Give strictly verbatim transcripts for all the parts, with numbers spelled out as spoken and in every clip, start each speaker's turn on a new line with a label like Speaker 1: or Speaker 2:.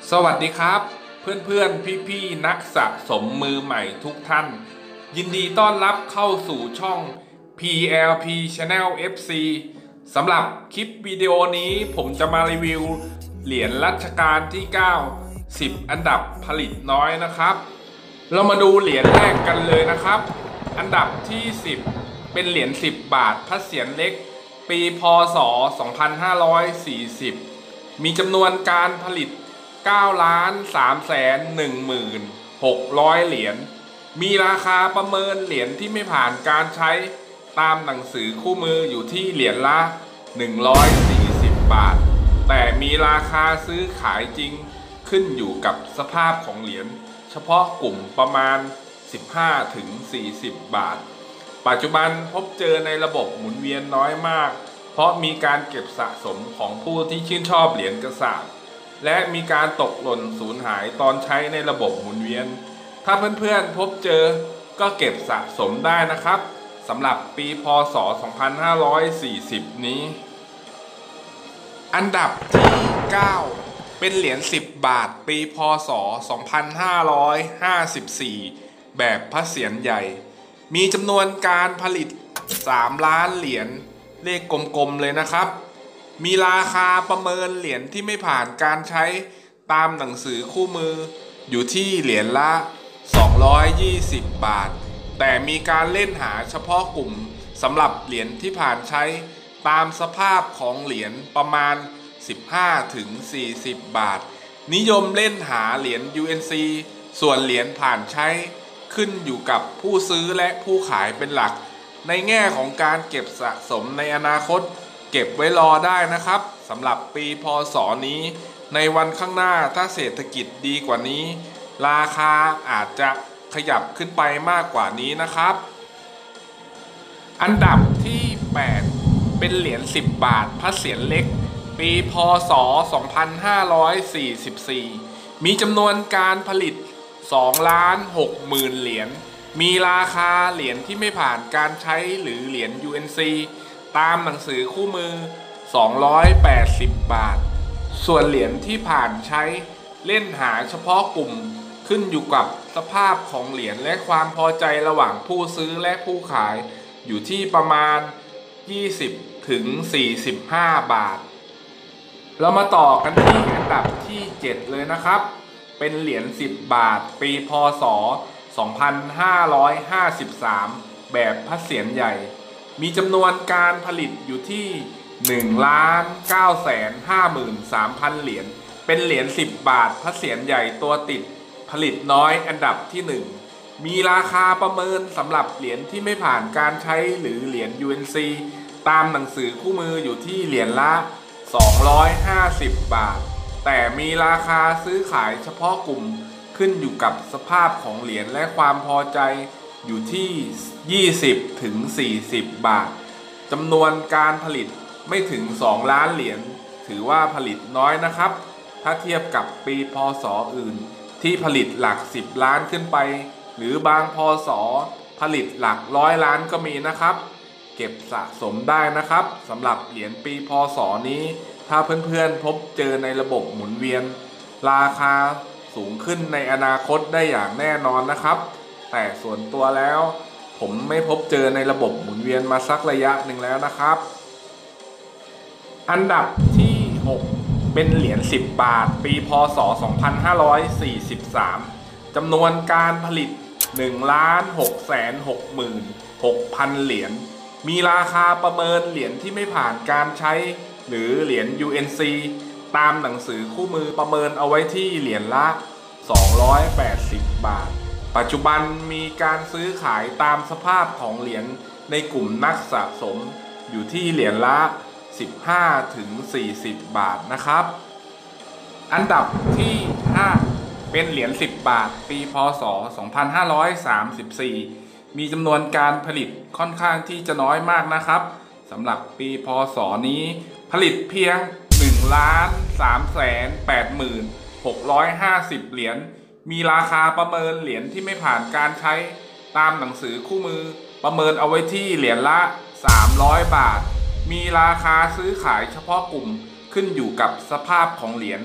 Speaker 1: สวัสดีครับเพื่อนๆพี่ๆนักสะสมมือใหม่ทุกท่านยินดีต้อนรับเข้าสู่ช่อง พี แอล พี Channel เอฟ ซี สำหรับคลิปวิดีโอนี้ผมจะมารีวิวเหรียญรัชกาลที่เก้า สิบอันดับผลิตน้อยนะครับเรามาดูเหรียญแรกกันเลยนะครับอันดับที่สิบเป็นเหรียญสิบบาทพระเศียรเล็กปีพ.ศ. สองพันห้าร้อยสี่สิบมีจำนวนการผลิตเก้าล้านสามแสนหนึ่งหมื่นหกร้อยเหรียญมีราคาประเมินเหรียญที่ไม่ผ่านการใช้ตามหนังสือคู่มืออยู่ที่เหรียญละหนึ่งร้อยสี่สิบบาทแต่มีราคาซื้อขายจริงขึ้นอยู่กับสภาพของเหรียญเฉพาะกลุ่มประมาณ สิบห้าถึงสี่สิบ บาทปัจจุบันพบเจอในระบบหมุนเวียนน้อยมากเพราะมีการเก็บสะสมของผู้ที่ชื่นชอบเหรียญกระสาบและมีการตกหล่นสูญหายตอนใช้ในระบบหมุนเวียนถ้าเพื่อนๆพบเจอก็เก็บสะสมได้นะครับสำหรับปีพ.ศ. สองพันห้าร้อยสี่สิบนี้อันดับที่เก้าเป็นเหรียญสิบบาทปีพ.ศ. สองพันห้าร้อยห้าสิบสี่แบบพระเศียรใหญ่มีจำนวนการผลิตสามล้านเหรียญเลขกลมๆเลยนะครับมีราคาประเมินเหรียญที่ไม่ผ่านการใช้ตามหนังสือคู่มืออยู่ที่เหรียญละสองร้อยยี่สิบบาทแต่มีการเล่นหาเฉพาะกลุ่มสำหรับเหรียญที่ผ่านใช้ตามสภาพของเหรียญประมาณสิบห้าถึงสี่สิบบาทนิยมเล่นหาเหรียญ ยู เอ็น ซี ส่วนเหรียญผ่านใช้ขึ้นอยู่กับผู้ซื้อและผู้ขายเป็นหลักในแง่ของการเก็บสะสมในอนาคตเก็บไว้รอได้นะครับสำหรับปีพ.ศ.นี้ในวันข้างหน้าถ้าเศรษฐกิจดีกว่านี้ราคาอาจจะขยับขึ้นไปมากกว่านี้นะครับอันดับที่แปดเป็นเหรียญสิบบาทพระเศียรเล็กปีพ.ศ. สองพันห้าร้อยสี่สิบสี่มีจำนวนการผลิตสองล้านหกหมื่นเหรียญมีราคาเหรียญที่ไม่ผ่านการใช้หรือเหรียญ ยู เอ็น ซี ตามหนังสือคู่มือสองร้อยแปดสิบบาทส่วนเหรียญที่ผ่านใช้เล่นหาเฉพาะกลุ่มขึ้นอยู่กับสภาพของเหรียญและความพอใจระหว่างผู้ซื้อและผู้ขายอยู่ที่ประมาณยี่สิบถึงสี่สิบห้าบาทเรามาต่อกันที่อันดับที่เจ็ดเลยนะครับเป็นเหรียญสิบบาทปีพ.ศ. สองพันห้าร้อยห้าสิบสามแบบพระเศียรใหญ่มีจำนวนการผลิตอยู่ที่หนึ่งล้านเก้าแสนห้าหมื่นสามพันเหรียญเป็นเหรียญสิบบาทพระเศียรใหญ่ตัวติดผลิตน้อยอันดับที่หนึ่งมีราคาประเมินสำหรับเหรียญที่ไม่ผ่านการใช้หรือเหรียญ ยู เอ็น ซี ตามหนังสือคู่มืออยู่ที่เหรียญละสองร้อยห้าสิบบาทแต่มีราคาซื้อขายเฉพาะกลุ่มขึ้นอยู่กับสภาพของเหรียญและความพอใจอยู่ที่ยี่สิบถึงสี่สิบบาทจำนวนการผลิตไม่ถึงสองล้านเหรียญถือว่าผลิตน้อยนะครับถ้าเทียบกับปีพ.ศ.อื่นที่ผลิตหลักสิบล้านขึ้นไปหรือบางพ.ศ.ผลิตหลักร้อยล้านก็มีนะครับเก็บสะสมได้นะครับสำหรับเหรียญปีพ.ศ.นี้ถ้าเพื่อนๆพบเจอในระบบหมุนเวียนราคาสูงขึ้นในอนาคตได้อย่างแน่นอนนะครับแต่ส่วนตัวแล้วผมไม่พบเจอในระบบหมุนเวียนมาสักระยะหนึ่งแล้วนะครับอันดับที่หกเป็นเหรียญสิบบาทปีพ.ศ. สองพันห้าร้อยสี่สิบสามจำนวนการผลิตหนึ่งล้านหกแสนหกหมื่นหกพันเหรียญมีราคาประเมินเหรียญที่ไม่ผ่านการใช้หรือเหรียญ ยู เอ็น ซี ตามหนังสือคู่มือประเมินเอาไว้ที่เหรียญละสองร้อยแปดสิบบาทปัจจุบันมีการซื้อขายตามสภาพของเหรียญในกลุ่มนักสะสมอยู่ที่เหรียญละสิบห้าถึงสี่สิบบาทนะครับอันดับที่ห้าเป็นเหรียญสิบบาทปีพ.ศ. สองพันห้าร้อยสามสิบสี่มีจำนวนการผลิตค่อนข้างที่จะน้อยมากนะครับสำหรับปีพ.ศ.นี้ผลิตเพียงหนึ่งล้านสามแสนแปดหมื่นหกร้อยห้าสิบเหรียญมีราคาประเมินเหรียญที่ไม่ผ่านการใช้ตามหนังสือคู่มือประเมินเอาไว้ที่เหรียญละสามร้อยบาทมีราคาซื้อขายเฉพาะกลุ่มขึ้นอยู่กับสภาพของเหรียญ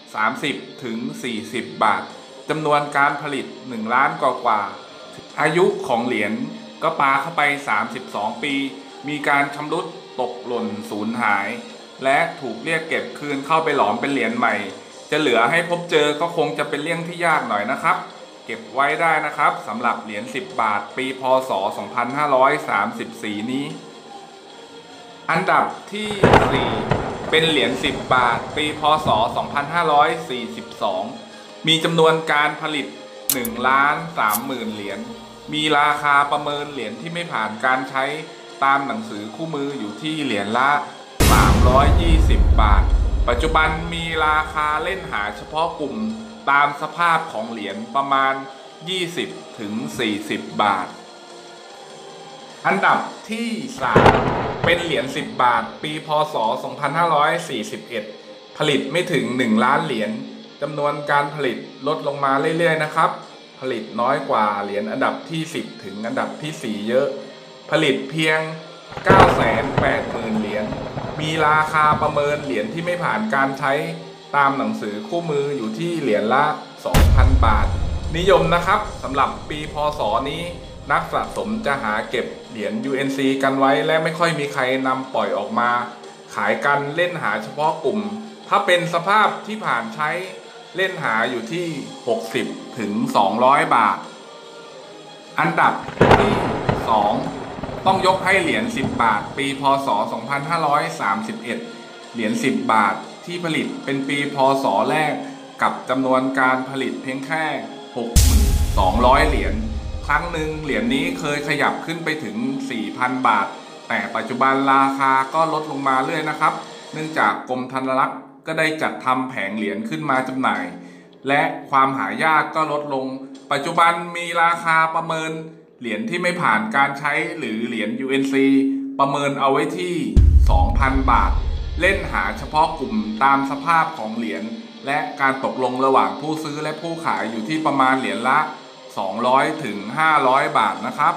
Speaker 1: สามสิบถึงสี่สิบบาทจำนวนการผลิตหนึ่งล้านกว่าๆอายุของเหรียญก็ปาเข้าไปสามสิบสองปีมีการชำรุดตกหล่นสูญหายและถูกเรียกเก็บคืนเข้าไปหลอมเป็นเหรียญใหม่จะเหลือให้พบเจอก็คงจะเป็นเรื่องที่ยากหน่อยนะครับเก็บไว้ได้นะครับสำหรับเหรียญสิบบาทปีพ.ศ. สองพันห้าร้อยสามสิบสี่นี้อันดับที่สี่เป็นเหรียญสิบบาทปีพ.ศ. สองพันห้าร้อยสี่สิบสองมีจำนวนการผลิตหนึ่งล้านสามหมื่นเหรียญมีราคาประเมินเหรียญที่ไม่ผ่านการใช้ตามหนังสือคู่มืออยู่ที่เหรียญละสามร้อยยี่สิบบาทปัจจุบันมีราคาเล่นหาเฉพาะกลุ่มตามสภาพของเหรียญประมาณยี่สิบถึงสี่สิบบาทอันดับที่สามเป็นเหรียญสิบบาทปีพ.ศ. สองพันห้าร้อยสี่สิบเอ็ดผลิตไม่ถึงหนึ่งล้านเหรียญจำนวนการผลิตลดลงมาเรื่อยๆนะครับผลิตน้อยกว่าเหรียญอันดับที่สิบถึงอันดับที่สี่เยอะผลิตเพียง เก้าแสนแปดหมื่น เหรียญมีราคาประเมินเหรียญที่ไม่ผ่านการใช้ตามหนังสือคู่มืออยู่ที่เหรียญละ สองพัน บาทนิยมนะครับสำหรับปีพ.ศ. นี้นักสะสมจะหาเก็บเหรียญ ยู เอ็น ซี กันไว้และไม่ค่อยมีใครนำปล่อยออกมาขายกันเล่นหาเฉพาะกลุ่มถ้าเป็นสภาพที่ผ่านใช้เล่นหาอยู่ที่หกสิบถึงสองร้อยบาทอันดับที่สองต้องยกให้เหรียญสิบบาทปีพ.ศ. สองพันห้าร้อยสามสิบเอ็ดเหรียญสิบบาทที่ผลิตเป็นปีพ.ศ. แรกกับจำนวนการผลิตเพียงแค่ หกพันสองร้อย เหรียญครั้งหนึ่งเหรียญนี้เคยขยับขึ้นไปถึง สี่พัน บาทแต่ปัจจุบันราคาก็ลดลงมาเรื่อยนะครับเนื่องจากกรมธนารักษ์ก็ได้จัดทำแผงเหรียญขึ้นมาจำหน่ายและความหายากก็ลดลงปัจจุบันมีราคาประเมินเหรียญที่ไม่ผ่านการใช้หรือเหรียญ ยู เอ็น ซี ประเมินเอาไว้ที่ สองพัน บาทเล่นหาเฉพาะกลุ่มตามสภาพของเหรียญและการตกลงระหว่างผู้ซื้อและผู้ขายอยู่ที่ประมาณเหรียญละสองร้อยถึงห้าร้อยบาทนะครับ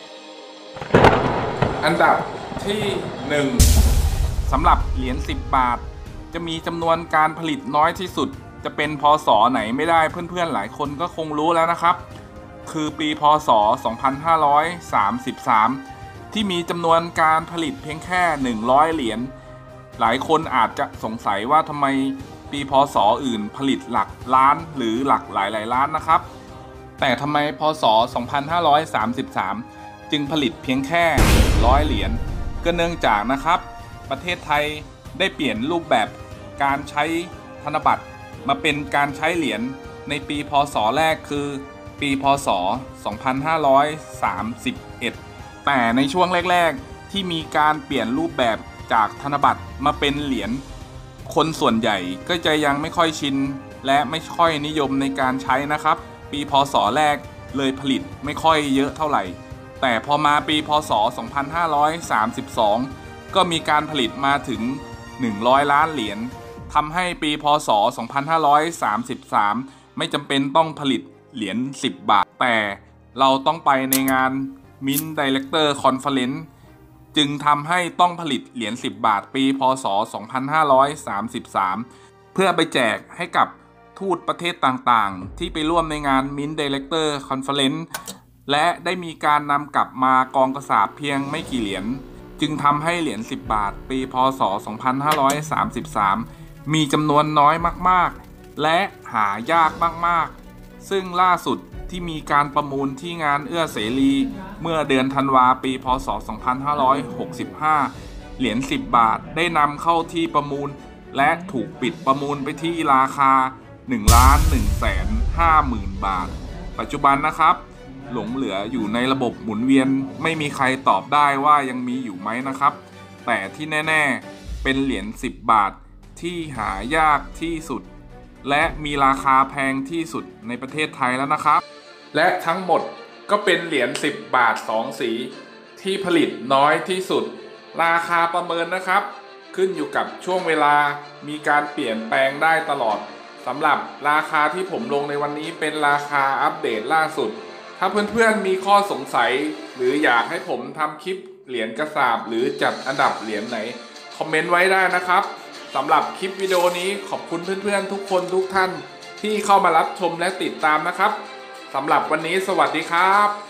Speaker 1: อันดับที่หนึ่งสำหรับเหรียญสิบบาทจะมีจำนวนการผลิตน้อยที่สุดจะเป็นพ.ศ.ไหนไม่ได้เพื่อนๆหลายคนก็คงรู้แล้วนะครับคือปีพ.ศ. สองพันห้าร้อยสามสิบสามที่มีจำนวนการผลิตเพียงแค่หนึ่งร้อยเหรียญหลายคนอาจจะสงสัยว่าทำไมปีพ.ศ.อื่นผลิตหลักล้านหรือหลักหลายๆล้านนะครับแต่ทำไมพ.ศ. สองพันห้าร้อยสามสิบสามจึงผลิตเพียงแค่หนึ่งร้อยเหรียญก็เนื่องจากนะครับประเทศไทยได้เปลี่ยนรูปแบบการใช้ธนบัตรมาเป็นการใช้เหรียญในปีพ.ศ. แรกคือปีพ.ศ. สองพันห้าร้อยสามสิบเอ็ดแต่ในช่วงแรกๆที่มีการเปลี่ยนรูปแบบจากธนบัตรมาเป็นเหรียญคนส่วนใหญ่ก็จะยังไม่ค่อยชินและไม่ค่อยนิยมในการใช้นะครับปีพ.ศ. แรกเลยผลิตไม่ค่อยเยอะเท่าไหร่แต่พอมาปีพ.ศ. สองพันห้าร้อยสามสิบสองก็มีการผลิตมาถึงหนึ่งร้อยล้านเหรียญทำให้ปีพ.ศ. สองพันห้าร้อยสามสิบสามไม่จำเป็นต้องผลิตเหรียญสิบบาทแต่เราต้องไปในงาน Mint Director Conference จึงทำให้ต้องผลิตเหรียญสิบบาทปีพ.ศ. สองพันห้าร้อยสามสิบสามเพื่อไปแจกให้กับทูตประเทศต่างๆที่ไปร่วมในงาน Mint Director Conference และได้มีการนำกลับมากองกระสาบเพียงไม่กี่เหรียญจึงทำให้เหรียญสิบบาทปีพ.ศ. สองพันห้าร้อยสามสิบสามมีจำนวนน้อยมากๆและหายากมากๆซึ่งล่าสุดที่มีการประมูลที่งานเอื้อเสรีเมื่อเดือนธันวาปีพ.ศ. สองพันห้าร้อยหกสิบห้าเหรียญสิบบาทได้นำเข้าที่ประมูลและถูกปิดประมูลไปที่ราคา หนึ่งล้านหนึ่งแสนห้าหมื่น บาทปัจจุบันนะครับหลงเหลืออยู่ในระบบหมุนเวียนไม่มีใครตอบได้ว่ายังมีอยู่ไหมนะครับแต่ที่แน่ๆเป็นเหรียญสิบบาทที่หายากที่สุดและมีราคาแพงที่สุดในประเทศไทยแล้วนะครับและทั้งหมดก็เป็นเหรียญสิบบาทสองสีที่ผลิตน้อยที่สุดราคาประเมินนะครับขึ้นอยู่กับช่วงเวลามีการเปลี่ยนแปลงได้ตลอดสำหรับราคาที่ผมลงในวันนี้เป็นราคาอัปเดตล่าสุดถ้าเพื่อนๆมีข้อสงสัยหรืออยากให้ผมทำคลิปเหรียญกระสาบหรือจัดอันดับเหรียญไหนคอมเมนต์ไว้ได้นะครับสำหรับคลิปวิดีโอนี้ขอบคุณเพื่อนๆทุกคนทุกท่านที่เข้ามารับชมและติดตามนะครับสำหรับวันนี้สวัสดีครับ